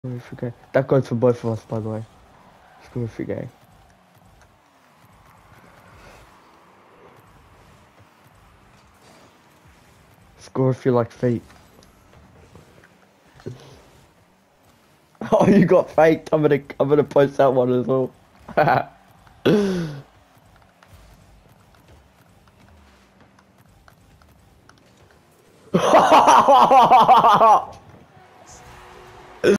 Score if you're gay. That goes for both of us, by the way. Score if you're gay. Score if you like feet. Oh, you got faked. I'm gonna post that one as well.